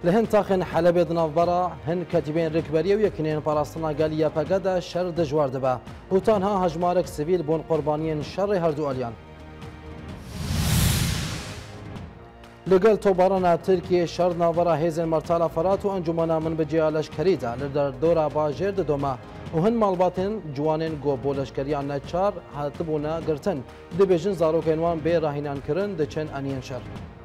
لهن تاخن حلبة دنافبرا هن كاتبين ركبرية ويكنين باراستنا قاليا بقدا شر دجوار دبا وتانها هجمارك سيفيل بون قربانيين شر هردو أليان لقل توبارانا تركيا شر نافرا هيزن مرتالا فرات وانجمانا من بجيالش كريدا لدر دورا باجر دوما وهن مالباتن جوانين گو بولشکریان نچار هاتبونا گرتن دبیجن زاروکینوان بی راهینان کرن دچن انین شر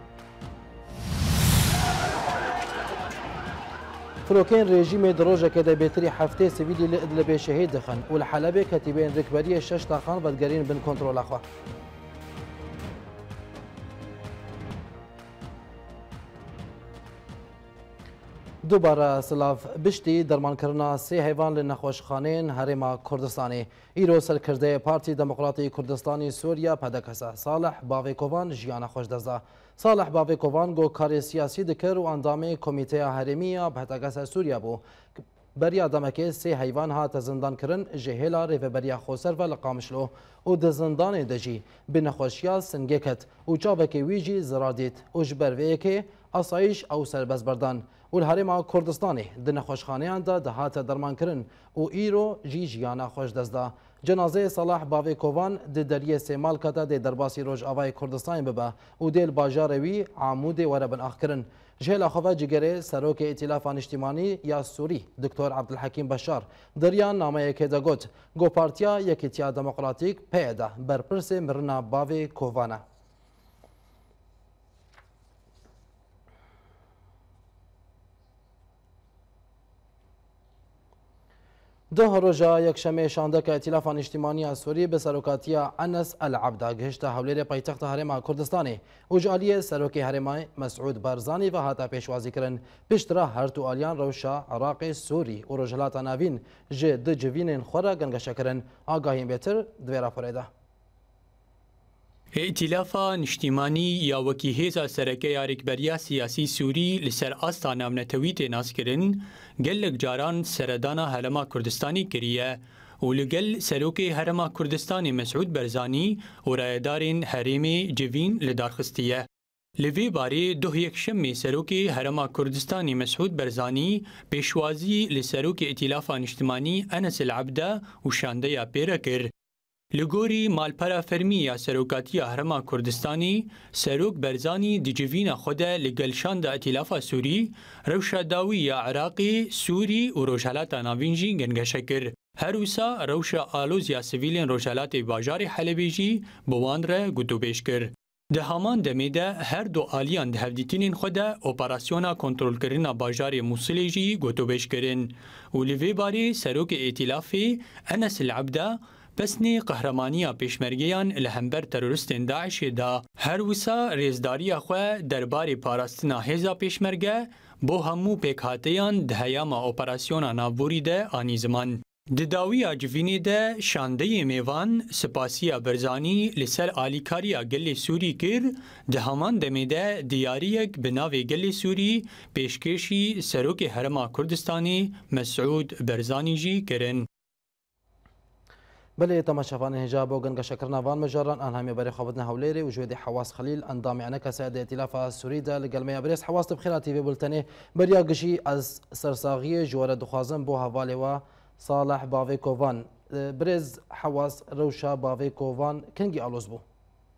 فلوكين ريجيم دروجة كده بيتري حفتي سيفيلي لإدلبي شهيد دخن والحلبة كاتبين ركبرية الشش تاخان بدقرين بن كنترول أخوة دوباره سلاف بشتی درمان کرنا سه حیوان لنخوشخانین هرما کردستانی ایرو سرکرده پارتی دموکراتی کردستانی سوریا پدکسه صالح باویکوان جیان خوش دزده صالح باویکوان گو کار سیاسی دکر و اندامه کمیته هرمیا پدکسه سوریا بو بریا دمکه سه حیوان هات زندان کرن جهلا ریو بریا خوسر و لقامشلو و د زندان دجی بنخوشیا سنگکت و چابک ویجی زرادیت و جبرویکه آسایش او سربز بردان والهرم كردستاني دنا خوشخانيان دا دهات درمان كرن و ايرو جي جيانا خوش دزدا جنازه صلاح باويكوان د دريه سيمال كتا د درباسي روج اوای كردستان ببا و ديل باجاروي عمود وربن اخكرن جهل اخوه جگره سروک ائتلاف اجتماعی یا سوری دکتر عبدالحکیم بشار دریان نامه که دگوت گو پارتیا یکیتیا دموکراتیک پیدا برپرس مرنا باويكووانا ده روجا یک شمه شاندک ائتلاف اجتماعی سوری به سروکاتیا انس العبدا گشت حولیر پایتخت هرم کردستانی و جالی سروک هرم مسعود بارزانی و هاتا پیشوازی کرن پیشترا هر تو آلیان روشا عراق سوری و روجلات ناوین جد جوین خورا گنگش کرن آگاهیم بهتر دوی راپوریده ائتلاف اجتماعی یا وکی هیزا سرکه یارکبریا سیاسی سوری لسر آستا نامنتوی تیناس کرن گلک جاران سردانا هرما کردستانی کریه و لگل سروک هرما کردستانی مسعود برزانی و رایدارین حریم جوین لدارخستیه. لوی باری دو یک شمی سروک هرما کردستانی مسعود برزانی پیشوازی لسروک ائتلاف اجتماعی انس العبدا و شانده یا پیره کر. لگوری مالپرا فرمی یا سروکاتی هرما کردستانی سروک برزانی دیجوین خود لگلشان دا ائتلاف سوری روشا داوی یا عراقی سوری و روشالات ناوینجی گنگشکر هروسا روشا آلوز یا سویلین روشالات باجار حلبیجی بوان را گوتو بیش کر ده همان دمیده هر دو آلیان ده هفدیتینین خود اپراسیونا کنترول کرنا باجار موصلی جی گوتو بیش کرن و لیوی باری سروک ائتلافی انس العبدا پسنی قهرمانیا پیشمرگیان لهمبر تروریستین داعش دا هر وسا ریزداری خو درباری پاراستنا هزا پیشمرگه بو همو پیکهاتیان دهیاما اپراسیونا ناووری ده آنی زمان. دداوی آجوینی ده شانده میوان سپاسیا برزانی لسر آلیکاریا گل سوری کر ده همان دمیده دیاریک بناوی گل سوری پیشکشی سروک هرما کردستانی مسعود برزانی جی کرن. بله تماشافان هجاب و گنگ شکرنا وان مجاران آنهایی برای خوابتنا هولیری و جوید حواس خلیل اندامی عنک سعید ائتلاف سوری دا لگلمه بریس حواس بخیرا تیوی بلتنی بریا گشی از سرساغی جوار دخوازم بو حوالی و صالح باويكوان برز حواس روشا باويكوان كنجي ألوز بو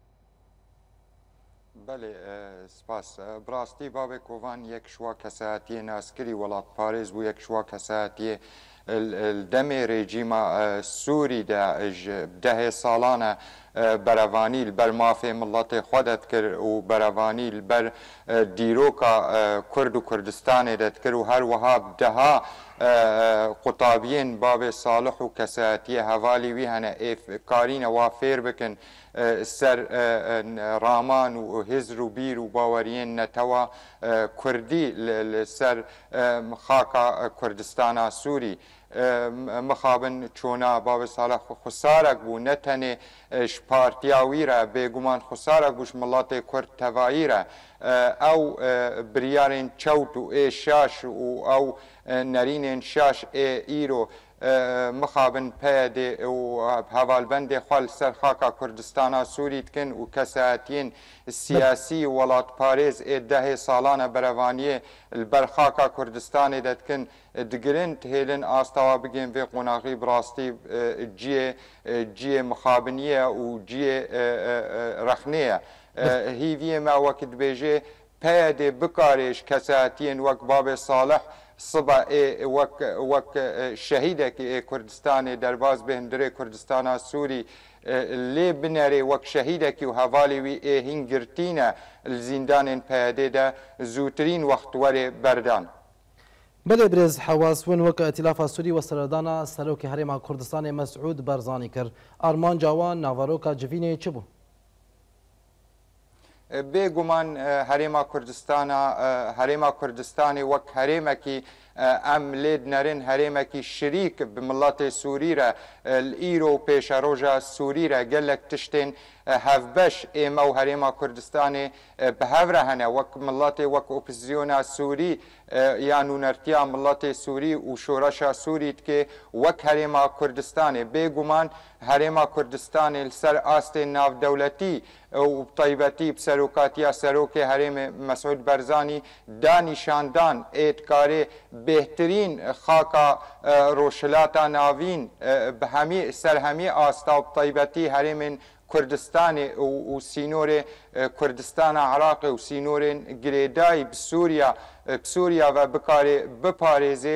بله سپاس براستی باويكوان یک شوا کساتی ناسکری ولات پاریز بو یک شوا کساتی الدم رژیم سوری ده سالانه بروانی البر مافی ملت خودت کر و بروانی البر دیروکا کرد و کردستان دت کر و هر وهاب دها قطابین باب صالح و کساتی حوالی وی هنه اف کارین وافیر بکن سر رامان و هزر و بیر و باورین نتوا کردی سر خاکا کردستان سوری مخابن چونا باب صالح خسارک بو نتنه شپارتیاوی را بگومان خسارک بوش ملات کرد توایی را او بریارین چوت و ای شاش و او نرین شاش ای ایرو مخابن پیاده و هوالبند خال سر خاکا کردستان سوری دکن و کساتین سیاسی ولات پاریز ده سالانه بروانی البرخاکا کردستان دکن دگرند هیلن آستوا بگیم و قناقی براستی جی مخابنیه و جی رخنیه هیوی ما وقت بیجه پیاده بکارش کساتین وقت باب صالح صبا وك شهيدك كردستان درباز بهندري كردستان سوري لي بنري وك شهيدك وهوالي وي هنگرتينا الزندان بيادة زوترين وقت وري بردان بله برز حواس ون وک ائتلاف سوری و سردانا سروک هرم کردستان مسعود برزانی کر آرمان جوان ناواروکا جوینه چه بو؟ بێگومان هەرێما کوردستانی وەک هەرێمێکی ئەم لێ نەرن هەرێمێکی شریک بمڵاتی سووریرە ئیرۆ و پێشەڕۆژە سووریرە گەلێک تشتێن هەڤبەش ئێمە و هەرێما کوردستانی بەهەورە هەنە وەک مڵاتی وەک ئۆپۆزیۆنا سووری یان وونەرتیا مڵاتی سووری و شۆڕەشە سووری دکێ وەک هەرێما کوردستانی بێگومان هەرێما کوردستانی لەسەر ئاستێ ناودەولەتی و تایبەتی بسەرۆکاتیا سەرۆکێ هەرێمێ مەسعود بەرزانی دانیشاندان ئێتکارێ بهترین خاکا ڕۆژهەلاتە ناوین سەر هەمی ئاستا و تایبەتی هەرێمێن کوردستانی و سینۆرێ کوردستانە عراقی و سینۆرێن گرێدای بسووریا و بپارێزێ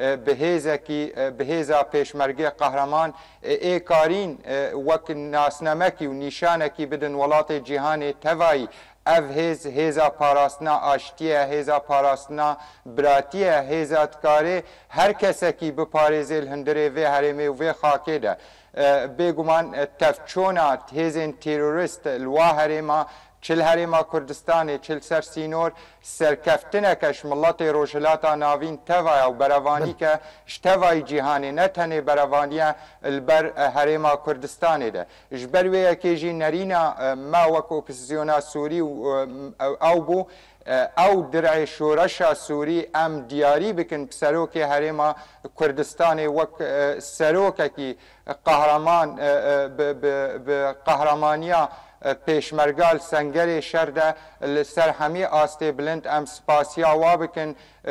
بهێزا پێشمەرگێ قەهرەمان ئێکارین وەک ناسنەمەکی و نیشانێکی بدن وڵاتی جیهانێ تەڤایی ev hêza parastina aştiye, hêza parastina biratiye, hêza tikarê her kesekî biparêzê li hundirê vê herêmê û vê xakê de. Bêguman tevçûna hêzên terorîst li wa herêma çil herêma Kurdistanê, çil ser sînor serkeftineke ji miletê rojhilata navîn tevaya û berevanîke ji tevayî cîhanê ne tenê berevaniye li ber herêma Kurdistanê de. Ji ber wê yekê jî nerîna me wek opozisyona Sûrî ew bû ew dirê şoreşa Sûrî em diyarî bikin serokê herêma Kurdistanê wek serokekî qehreman bi qehramaniya پێشمەرگال سەنگەرێ شەردە لەسەر هەمی ئاستێ بلند ئەم سپاسیا وا بکن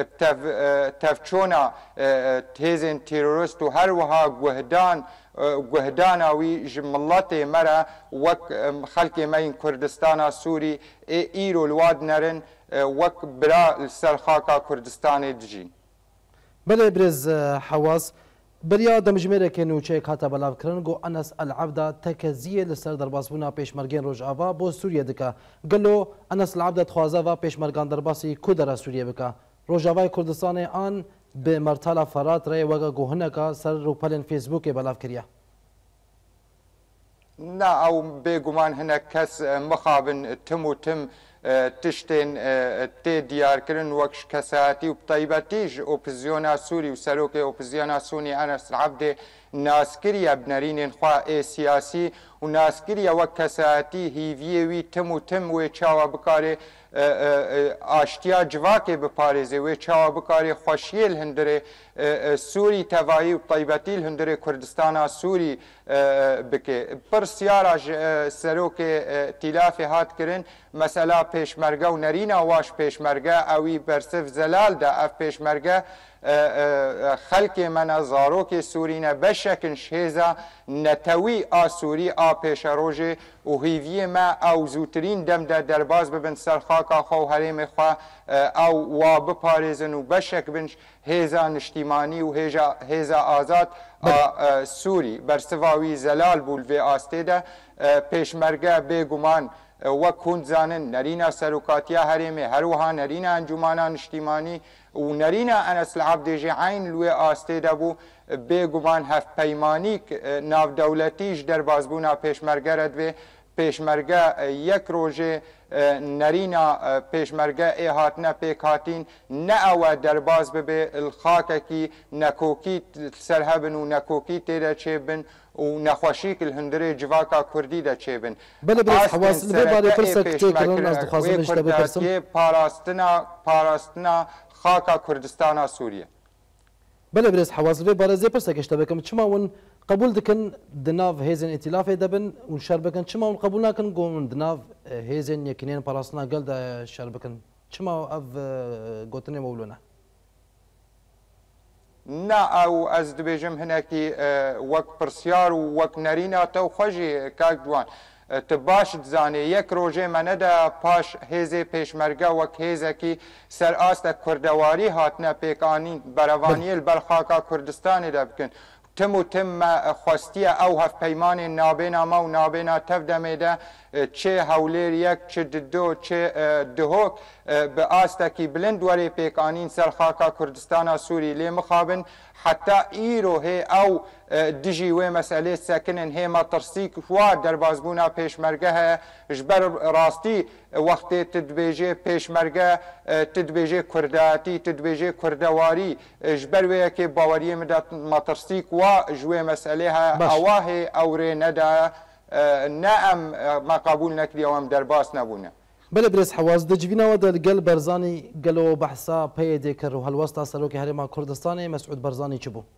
تەفچۆنە هێزên تیرۆریست و هەروەها گوهداناوی ji مڵەتê me re wek xelkê me yên Kurdistana Sûrî îro li wa dinerin wek bira li ser xaka Kurdistanê dijîn. Belê birêz Hewas بریا دمجمێرێکێ نوچەیەک هاتە بەلاوکردن گۆ ئەنەس ئەلعەبدا تەکەزیە لەسەر دەرباسبوونا پێشمەرگەین ڕۆژئاوا بۆ سووریە دکە گەلۆ ئەنەس العەبدە دخوازەوە پێشمەرگان دەرباسی کو دەرە سووریە بکە ڕۆژاوای کوردستانی ئان بێ مەرتالا فەرات ڕێ وەگە گۆهنەکە سەر ڕووپەلێن فێسبووکێ بەلاو کردە نا ئەو بێگومان هەنێک کەس مخابن تم و تم تشتên tê diyarkirin wek ji kesayatî û taybetî ji opozisyona Sûrî û serokê opozisyona Sûnî Enes Abdê naskiriya binêrînên xwe ê siyasî û naskiriya wek kesayatî hîviyê wî tim û tim wê çawa bikarê aştiya civakê biparêzê wê çawa bikarê xweşiyê li hundirê Sûrî tevayî û taybetî li hundirê Kurdistana Sûrî bike. Pirsiyara ji serokê tîlafê hat kirin mesela pêşmerge û nerîna waş pêşmerge ew wî bersiv zelal de ev pêşmerge xelkê me ne zarokê Sûrî ne beşekin ji hêza netewî a Sûrî a pêşerojê û hîviyê me ew zûtirîn dem de derbaz bibin ser xaka xwe û herêmê xwe ew wa biparêzin û beşek bin hêza niştîmanî û hêza azad a Sûrî bersiva wî zelal bû li vê astê de pêşmerge bêguman wek hûn zanin nerîna serokatiya herêmê herwiha nerîna encûmana niştîmanî û nerîna Enes Abdê jî eyn li wê astê de bû bêguman hevpeymanîk navdewletî ji derbazbûna pêşmerge re divê pêşmerge yek rojê nerîna pêşmerge ê hatine pêk hatîn ne ew e derbaz bibe li xakekî nekokî ser hebin û nekokî tê de çêbin û nexweşîk li hundirê civaka Kurdî de çêbin. Parastina xaka Kurdistana Sûriye. بله برز حواس في برز برسك اشتبكم چما ون قبول دكن دناف هيزن ائتلاف دبن ون شربكن چما ون قبول ناكن قوم دناف هيزن يكنين براسنا قال دا شربكن چما اف قوتني مولونا نا او از دبیجم هناکی وک پرسیار و وک نرینا تو خوشی کاک دوان تباش دزانه یک روژه منده پاش هیزه پیشمرگه وک هیزه کی سر آست کردواری هاتنه پیکانین بروانی البلخاکا کردستانی ده بکن تم و تم خواستی او هف پیمان نابینا ما و نابینا تفدمه ده چه هولیر یک چه دو چه دهوک به آستکی بلند وری پیکانین سر خاکا کردستان سوری لی مخابن حتی ایرو هی او دجی و مسئله سکنن هی ما ترسیک فواد در بازبونا پیشمرگه جبر راستی وقتی تدبیجه پیشمرگه تدبیجه کرداتی تدبیجه کردواری جبر وی که باوری مدت ما ترسیک و جوی مسئله اواه اوره ندا نعم ما قبول نکری و هم در باس نبونه بله برس حواز دجوینا و در گل برزانی گلو بحثا پیدا کر و هلوستا سروک هرما کردستان مسعود برزانی چی بو؟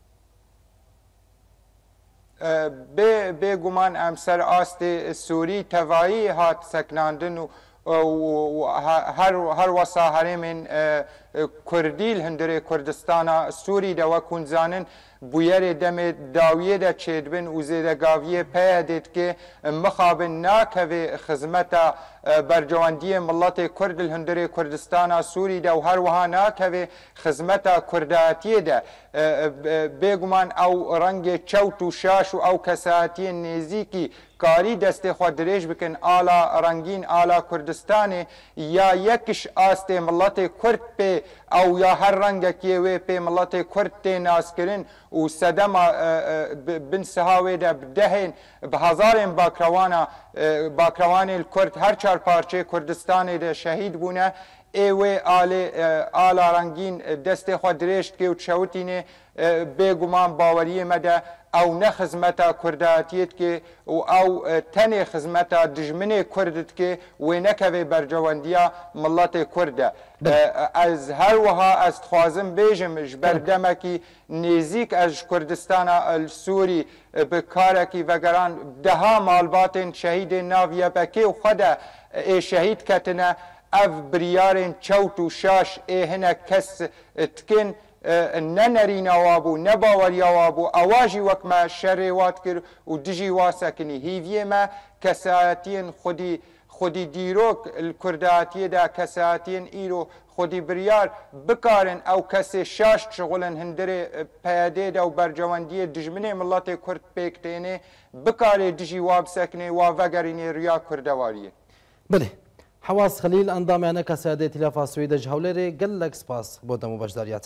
به گمان ام سر آست سوری توایی هات سکناندن و هر وسا هرمین کردیل هندره کردستان سوری دو کنزانن بویر دم داویه دا چیدبن و زیدگاویه پیدید که مخابن ناکوی خدمت برجواندی ملت کرد الهندره کردستان سوری دا و هر وها ناکوی خدمت کرداتی دا بگمان او رنگ چوت و شاش و او کساتی نیزیکی کاری دست خود دریج بکن آلا رنگین آلا کردستان یا یکش آست ملت کرد پی او یا هر رنگ کیوی پی ملت کرد تی ناس کرن و سدم بن سهاوی ده بدهن به هزارین باکروان الکرد هر چار پارچه کردستان ده شهید بونه ایوه آلا رنگین دست خود دریشت که و چوتینه بگمان باوری مده او نه خدمت کرداتیت که او تنه خدمت دجمنه کردت که و نکوی برجواندیا ملت کرده از هر وها از خوازم بیجم بردمکی نزیک از کردستان السوری بکارکی وگران دها مالبات شهید ناویه بکی و خدا شهید کتنه اف بریارن چوت و شاش هنه کس تکن نه نرینا وابو نه باوریا وابو اواجی وک ما شر وات کر و دجی واسکنی هیویه ما کساتین خودی دیروک الکرداتی دا کساتین ایرو خودی بریار بکارن او کسی شاش شغلن هندره پیاده دا و برجواندی دجمنه ملت کرد پیکتینه بکاره دجی واب سکنه و وگرینه ریا کردواریه بله حواس خلیل اندامانه کساده ائتلاف سوید جهولری گلک سپاس بودم و بجداریات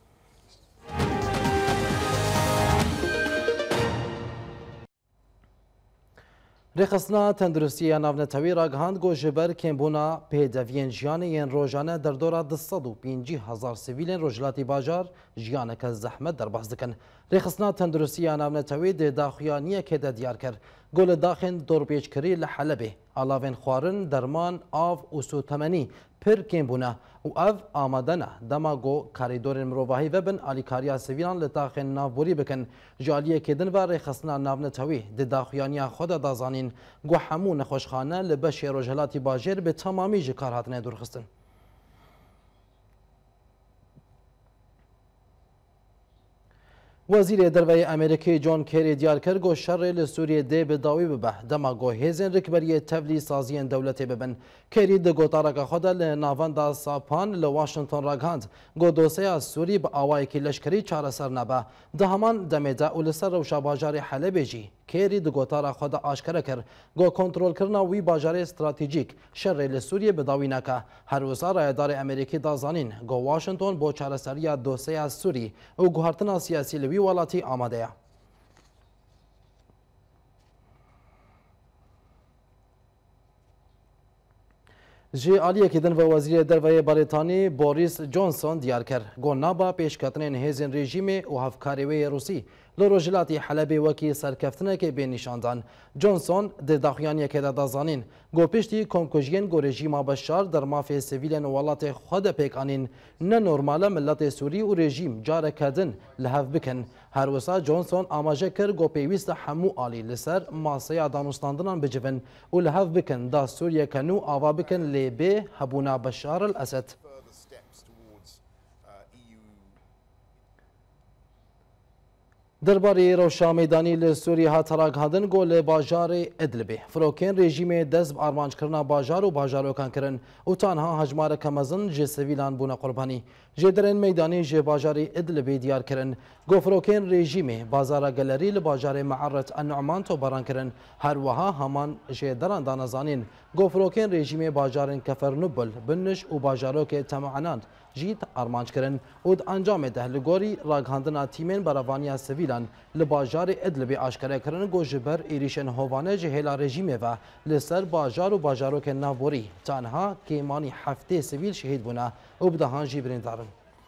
رخصنا تندرستی ناونتوی راگهاند گوجبر کمبونا پیدوین جیان ین روزانه در دوره 250,000 سیویلین روجلاتی باجار جیان که زحمت در باز دکن. رخصنا تندرستی ناونتوی ده داخیانیه که ده دیار کر. گل داخن دور پیچ کری لحلبه. علاوه خوارن درمان آف و سوتمنی پر کمبونا و اف آمدنه دماغو کاریدور مروباهی وبن آلیکاریا سویان لتاخن نافبوری بکن جالیه کدن و رخصنا ناونتوی ده داخیانیا خود دازانین گو همو نخوشخانه لبش روجلاتی باجر به تمامی جکار هاتنه درخستن. وزیر دروی امریکی جون کری دیار کرد گو شر لسوریه ده بداوی ببه دما گو هیزن رکبری تبلی سازین دولتی ببن کری ده گو تارک خود لناواندا ساپان لواشنطن راگاند گو دوسیه سوری با آوائی که لشکری چاره سر نبه ده همان دمیده و لسر روشا باجار حلبه جی کری ده گو تارک خود آشکره کر گو کنترول کرنا وی باجار استراتیجیک شر لسوریه بداوی نکه هر وزا رایدار امریکی دازانین گو واشنطن بو چاره سری دوسیه سوری و گوهرتنا سیاسی لوی ولاتی آماده. جی آلیه کدن و وزیر دروی بریتانی بوریس جانسون دیار کرد گو نابا پیشکتنین هیزن رژیم و هفکاریوی روسی لروجلاتی حلبی وکی سرکفتنه که بین نشاندان جونسون در داخیانی که دازانین گو پشتی کمکوژین گو رژیم بشار در مافی سیویلن ولات خود پیکانین نه نورمال ملت سوری و رژیم جاره کردن لحف بکن هر وسا جونسون آماجه کر گو پیویست همو آلی لسر ماسه دانستاندنان بجون و لحف بکن دا سوریه کنو آوا بکن لیبه هبونا بشار الاسد درباره روشا میدانی لسوری ها تراغ هدن گل باجار ادلبه فروکن رژیم دست آرمانج کرنا باجار و باجارو کان کرن و تنها هجمار کمزن جه سویلان بونا قربانی جدرن میدانی جه باجار ادلبه دیار کرن گو فروکن رژیم بازار گلری لباجار معرت النعمان تو بران کرن هر وها همان جه دران دانزانین گو فروکن رژیم باجارن کفر نبل بنش و باجارو که تمعناند جیت آرمانج کرن و انجام ده لگوری راگهاندنا تیمین براوانیا سویلان لباجار ادلبی آشکره کرن گو جبر ایریشن هوانه جهلا رژیمه و لسر باجار و باجارو که نابوری تنها کیمانی هفته سویل شهید بونا و بدهان جیبرین دارن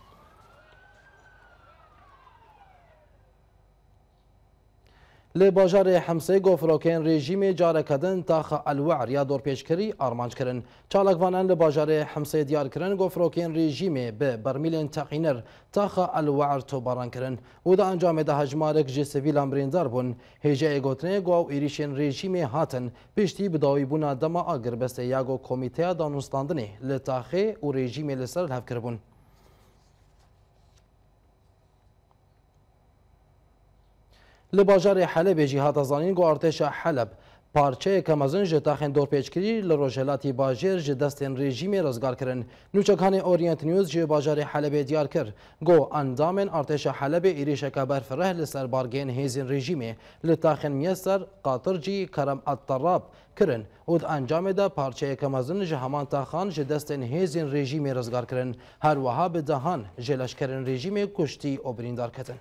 لباجار حمسه گفروکن رژیم جاره کدن تاخ الوعر یا دور پیشکری آرمانج کرن چالکوانان لباجار حمسه دیار کرن گفروکن رژیم به برمیل تقینر تاخ الوعر تو باران کرن و دا انجام ده هجمارک جه سویلان بریندار بون هجه گوتنه گو ایریشن رژیم هاتن پیشتی بداوی بونا دما آگر بسته یاگو کمیته دانستاندنه لتاخه و رژیم لسر الهف کربون لباجار حلب جهات زانین گو ارتش حلب پارچه کمازن جتاخن دور پیچکری لروجلاتی باجر جدستن رژیم رزگار کرن نوچکان اورینت نیوز جه باجار حلب دیار کر گو اندامن ارتش حلب ایریش کبر فره لسر بارگین هیزن رژیم لتاخن میسر قاطر جی کرم الطراب کرن ود انجام ده پارچه کمازن جهمان تاخان جدستن هیزن رژیم رزگار کرن هر وها به دهان جلش کرن رژیم کشتی و بریندار کتن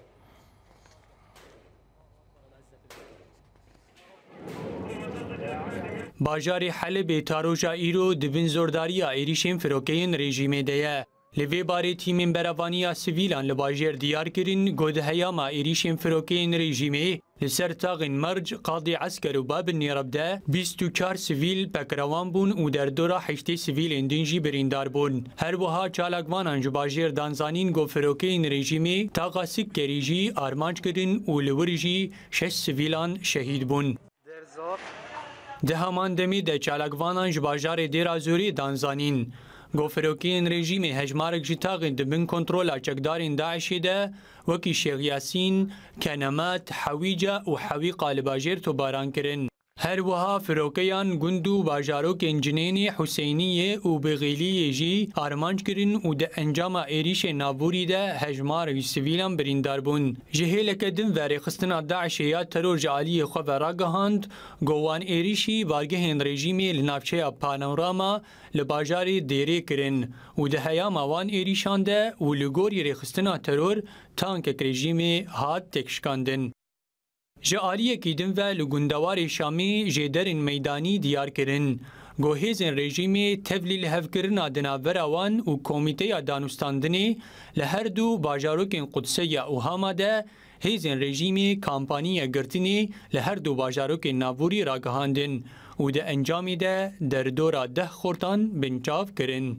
باجار حلب تاروجا ایرو دبن زورداریا ایریشن فروکین رژیم دیه لوی باری تیمین براوانیا سویلان لباجر دیار کرن گود هیاما ایریشن فروکین رژیمه لسر تاغن مرج قاضی عسكر و باب النيربده 24 سویل پکروان بون و در دورا 8 سویل اندنجی بریندار بون هر وها چالاکوانان جو باجر دانزانین گو فروکین رژیمه تاقا سکریجی آرمانج کرن و لورجی 6 سویلان شهید بون ده همان دمی ده چالکوانان جباجار دیر آزوری دانزانین گوفروکین رژیم هجمارک جتاقین دبن کنترولا چکدارین داعشی ده وکی شیخ یاسین کنمات حویجا و حویقا لباجر تو باران کرن هر وها فروکیان گندو باجاروک انجنینی حسینیه و بغیلی جی آرمانج کرن و ده انجام ایریش نابوری ده هجمار سویلان بریندار بون جهیلک دن وری خستنا داعشیات ترور جعالی خواه راگهاند گوان ایریشی بارگهن رژیمی لنافچه پانوراما لباجاری دیره کرن و ده هیام وان ایریشان ده و لگوری ریخستنا ترور تانک رژیمی هات تکشکاندن جعالیه کیدن و لگندوار شامی جدرن میدانی دیار کرن گوهیزن رژیم تفلیل هفکرنا دناوروان و کمیته دانستاندنی لهر دو باجاروکن قدسیه و هاماده هیزن رژیم کامپانی گرتنی لهر دو باجاروکن ناووری راگهاندن و ده انجامی ده در دورا 10 خورتان بنچاف کرن.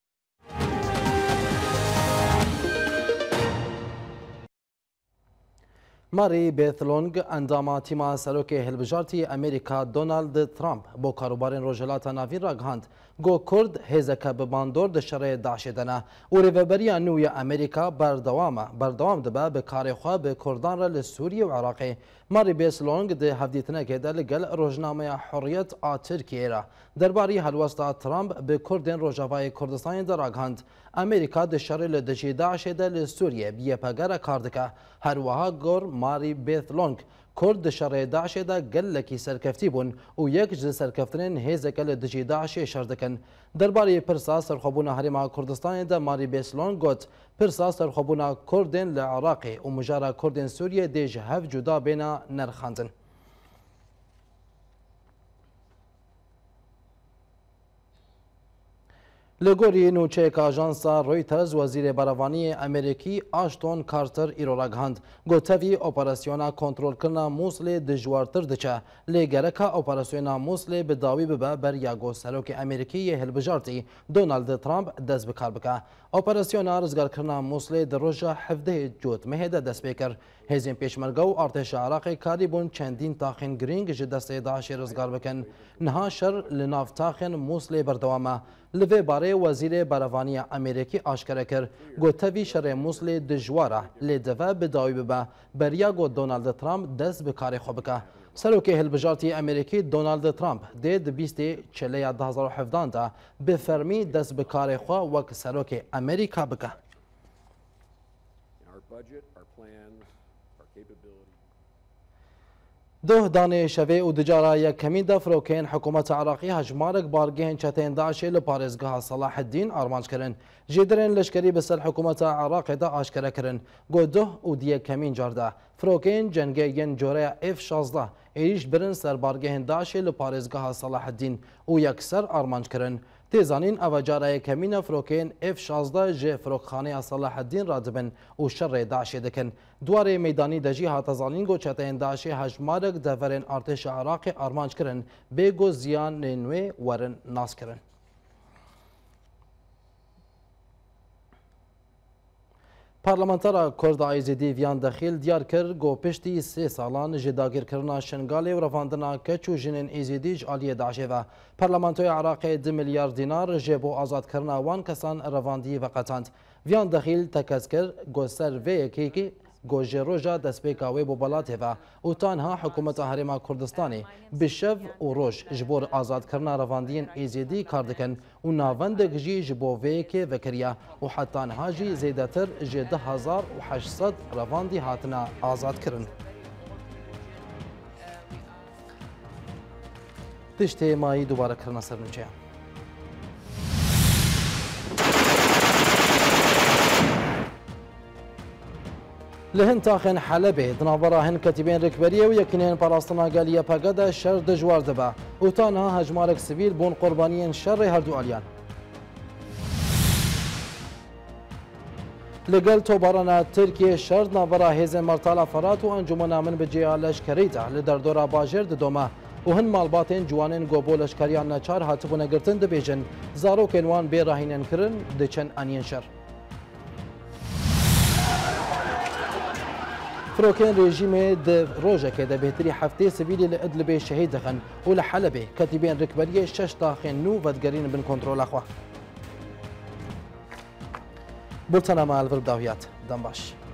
ماری بیتلونگ انداما تیما سروک هلبجارتی امریکا دونالد ترامپ بو کاروبارین روجلاتا ناوین راگهاند گو کرد هزکا بباندور دشره داعش دنه و ریوبریا نوی امریکا بردوام دبه به کارخواه به کردان را لسوریه و عراقی ماری بیتلونگ ده هفدیتنه که ده لگل روجنامه حریت ترکیه را درباری هلوستا ترامپ به کردین روجاوای کردستان ده راگهاند امریکا دشره لدجی داعش ده لسوریه بیه پگر کاردکه هر وها گور ماری بیتلونگ کرد دشره داعش ده گلکی سرکفتی بون و یک جز سرکفتنین هیزک لدجی داعش شردکن درباره پرسا سرخوبونا هریما کردستان ده ماری بیتلونگ گوت پرسا سرخوبونا کردین لعراقی و مجارا کردین سوریه دیج هف جدا بینا نرخاندن لگوری نوچه آژانسا رویترز وزیر بروانی امریکی آشتون کارتر ایرورگهاند گوتوی اپراسیونا کنترل کرنا موصل دجوارتر دچه لگرکا اپراسیونا موصل به داوی ببه بر یاگو سروک امریکی هلبجارتی دونالد ترامپ دست بکار بکه اپراسیونا رزگار کرنا موصل در روژا 17 جوت مهده دست بکر هزین پیشمرگه و ارتش عراق کاری بون چندین تاخین گرینگ جدست داعش رزگار بکن نها شر لناف تاخین موصل بردوامه لوی باره وزیر بروانی امریکی آشکره کرد گوتوی شر موصل دجواره لدوه بداوی ببه بریاگو دونالد ترامپ دست بکار خو بکه سروک هلبجارتی امریکی دونالد ترامپ دید 20 چلی 2017 دا به فرمی دست بکار خو وک سروک امریکا بکه ده دانه شوی و دجارا یک کمی دا فروکین حکومت عراقی هجمارک بارگهن چتین داعش لپارزگاه صلاح الدین آرمانج کرن جدرن لشکری بسر حکومت عراق دا آشکره کرن گو ده و دیه کمین جارده فروکین جنگه ین جوره F-16 ایریش برن سر بارگهن داعش لپارزگاه صلاح الدین و یکسر آرمانج کرن تیزانین اوجاره کمین فروکین F-16 جه فروکخانه صلاح الدین را دبن و شر داعش دکن دواره میدانی دجی هاتزانین گو چتین داعش هجمارک دورن ارتش عراق آرمانج کرن بگو زیان نوی ورن ناس کرن پارلمانترا کرد آیزیدی ویان دخیل دیار کر گو پشتی 3 سالان جداگیر کرنا شنگالی و رفاندنا کچ و جنین ایزیدی جالی داعشه و پارلمانتوی عراق 2 میلیارد دینار جبو آزاد کرنا وان کسان رفاندی و قطاند ویان دخیل تکز کر گو سر وی که گوجه روژا دستپیکاوی بوبلاته و تانها حکومت هرما کردستانی بشف و روش جبور آزاد کرنا رواندین ایزیدی کاردکن و ناوندگ جی جبو ویک وکریا و حتانها جی زیدتر جی 10800 رواندی هاتنا آزاد کرن. تشتی مایی دوباره کرنا سرنوچه. لهن تاخن حلبه دنابرا هن كتبين ركبريه ويكنين باراستنا قاليه باقدا شر دجوار دبا وتانها هجمارك سبيل بون قربانيين شر هردو اليان لقل توبارنا تركيا شر نابرا هيزن مرتالا فرات وانجمنا من بجيالش كريتا لدردورا باجر دوما وهن مالباتين جوانين قوبو لشكريان نچار هاتبونا قرتن دبيجن زارو كنوان بيراهينن كرن دچن انين شر فروكين ريجيمي د روجا كده بهتري حفتي سبيلي لإدلبي شهيد دخن ولحلبي كاتبين ركبريه 6 داخن نو ودقرين بن كنترول اخوه بولتنا مع الفرب داويات دنباش